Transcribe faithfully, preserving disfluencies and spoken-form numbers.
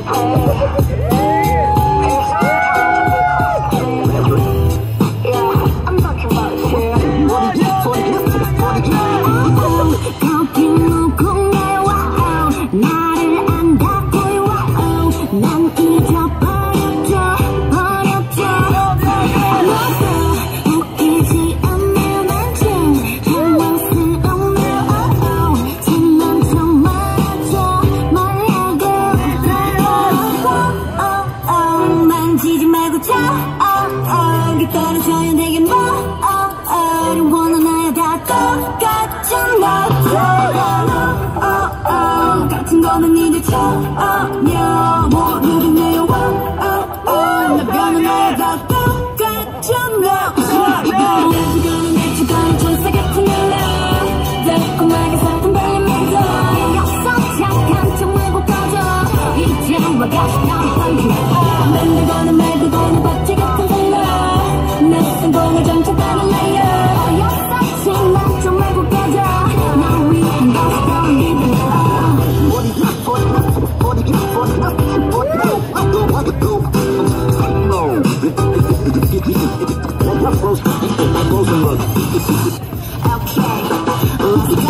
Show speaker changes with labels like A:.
A: 떨어져야 되게 뭐 어려워는 나야 다 똑같잖아. 같은 거는 이제 전혀 모르겠네요. 나 변한 나야 다 똑같잖아. 내주가는 내주가는 천사 같은 날 달콤하게 사탕 발리면서 역서 착한 척 말고 꺼져 이제 와가 싶다는 방금 만들거나 말고거나 박쥐 같은 생각 낯선 공을 정착하는 레이어 어여싸지 난 좀 말고 꺼져 날 위한 것을 떠올리는 Okay, let's go.